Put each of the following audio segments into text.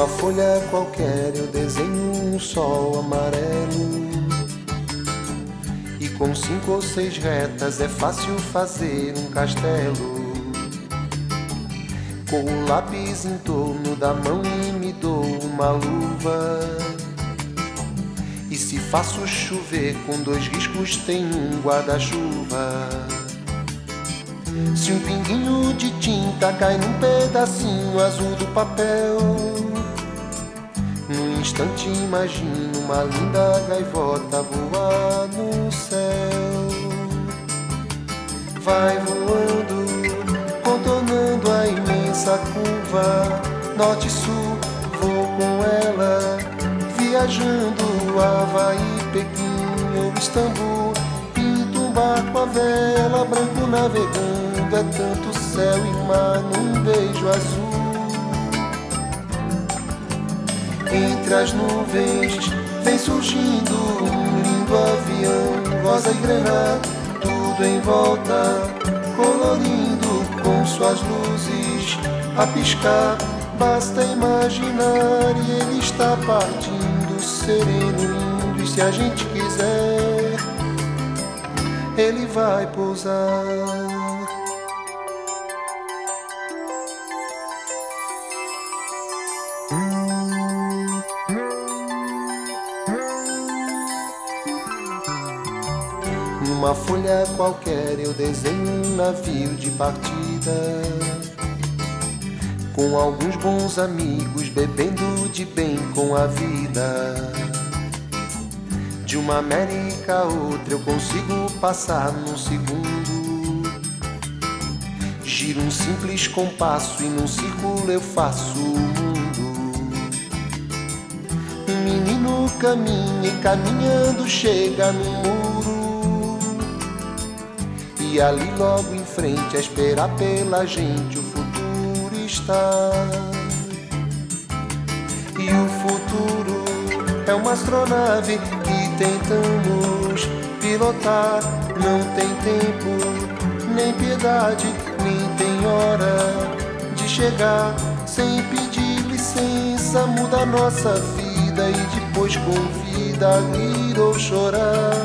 Numa folha qualquer eu desenho um sol amarelo, e com 5 ou 6 retas é fácil fazer um castelo. Com o lápis em torno da mão e me dou uma luva, e se faço chover com 2 riscos tem um guarda-chuva. Se um pinguinho de tinta cai num pedacinho azul do papel, num instante imagino uma linda gaivota voar no céu. Vai voando, contornando a imensa curva, norte e sul, vou com ela, viajando Havaí, Pequim ou Istambul. Pinto um barco à vela, branco navegando, é tanto céu e mar num beijo azul. Entre as nuvens vem surgindo um lindo avião, rosa e grená, tudo em volta, colorindo com suas luzes a piscar. Basta imaginar e ele está partindo, sereno, lindo, e se a gente quiser, ele vai pousar. Numa folha qualquer eu desenho um navio de partida, com alguns bons amigos bebendo de bem com a vida. De uma América a outra eu consigo passar num segundo. Giro um simples compasso e num círculo eu faço o mundo. Um menino caminha e caminhando chega no muro, e ali logo em frente a esperar pela gente o futuro está. E o futuro é uma astronave que tentamos pilotar. Não tem tempo, nem piedade, nem tem hora de chegar. Sem pedir licença muda a nossa vida e depois convida a rir ou chorar.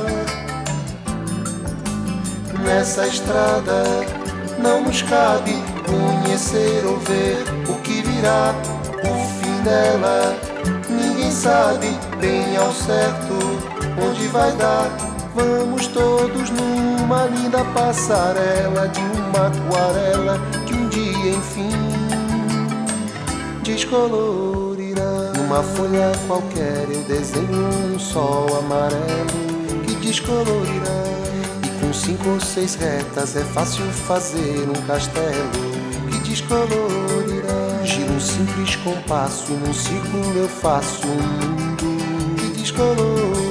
Nessa estrada não nos cabe conhecer ou ver o que virá, o fim dela. Ninguém sabe bem ao certo onde vai dar. Vamos todos numa linda passarela de uma aquarela que um dia enfim descolorirá. Numa folha qualquer eu desenho um sol amarelo que descolorirá. Com 5 ou 6 retas é fácil fazer um castelo que descolorirá. Giro um simples compasso e num círculo eu faço um mundo que descolorirá.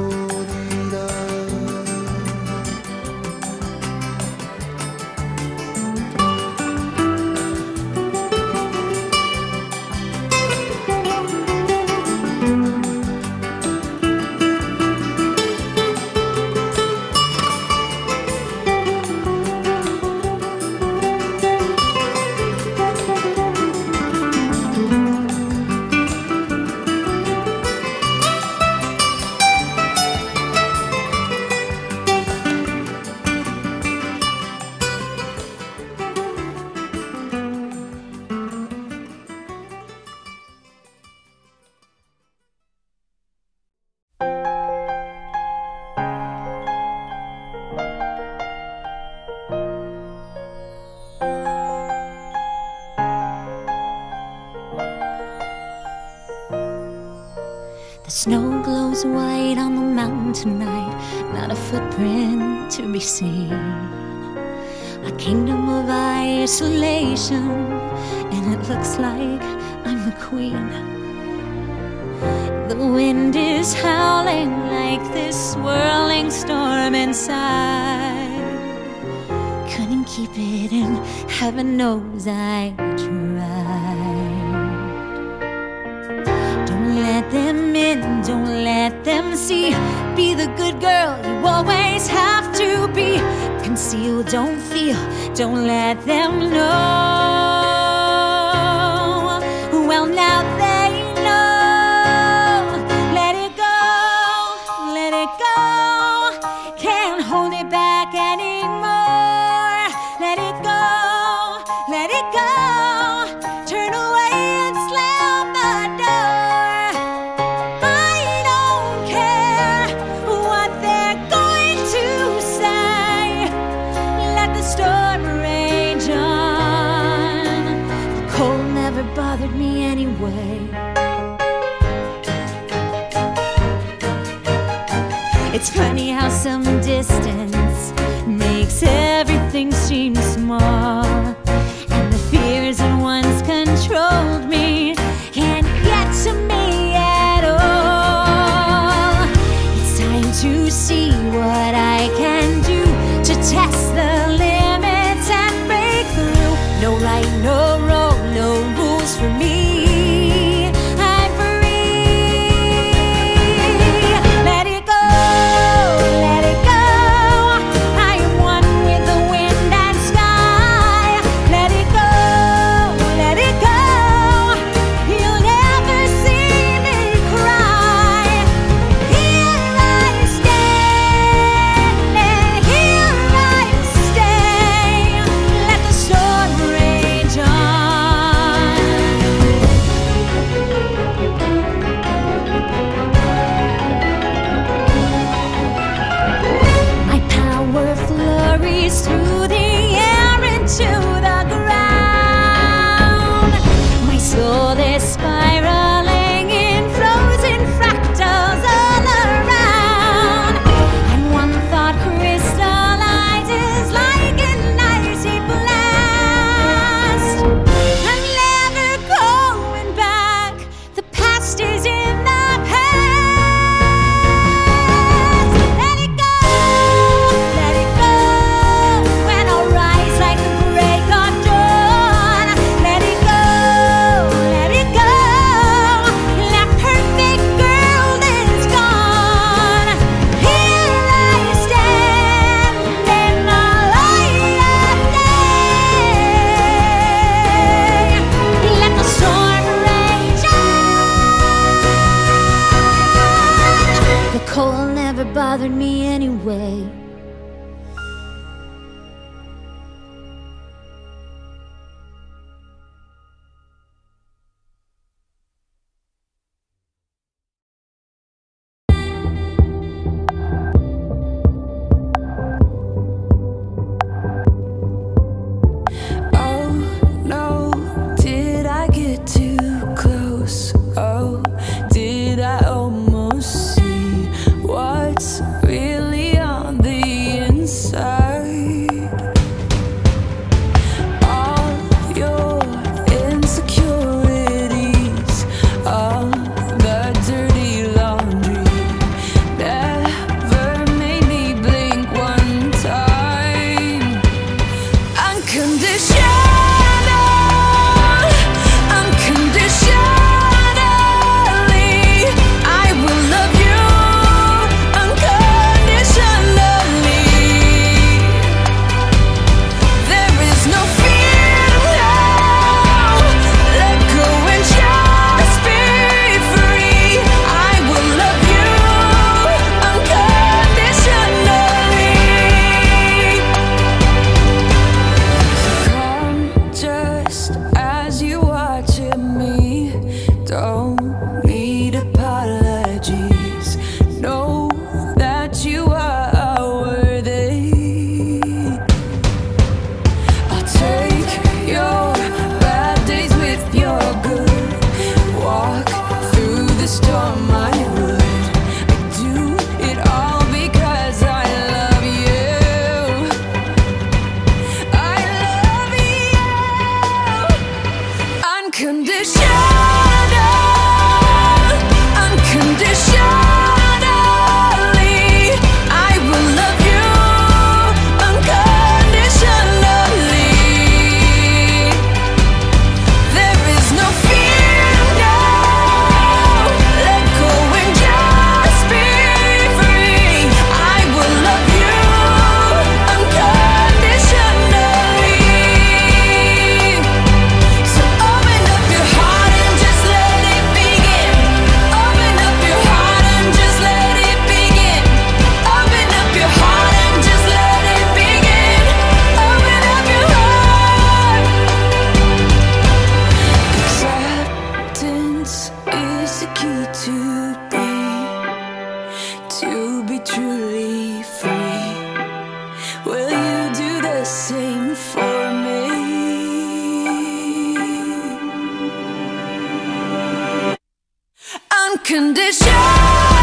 The snow glows white on the mountain tonight, not a footprint to be seen. A kingdom of isolation, and it looks like I'm the queen. The wind is howling like this swirling storm inside. Couldn't keep it in, heaven knows I tried. Don't let them in, don't let them see. Be the good girl you always have to be. Conceal, don't feel, don't let them know. Well, now they It's funny how some distance makes everything seem small, and the fears that once controlled me can't get to me at all. It's time to see what I can do to test the limits and break through. No right, no wrong, no rules for me. Through the air into the ground, my soul is spiraling in frozen fractals all around, and one thought crystallizes like an icy blast. I'm never going back, the past is in the past. Let it go, let it go. The cold never bothered me anyway. Oh no, did I get too close? Oh, did I almost see what's really on the inside? All your insecurities, all the dirty laundry, never made me blink one time. Unconditional. Don't need apologies. Know that you are worthy. I'll take your bad days with your good. Walk through the storm, I would. I do it all because I love you. I love you unconditional. To be truly free, will you do the same for me? Unconditional.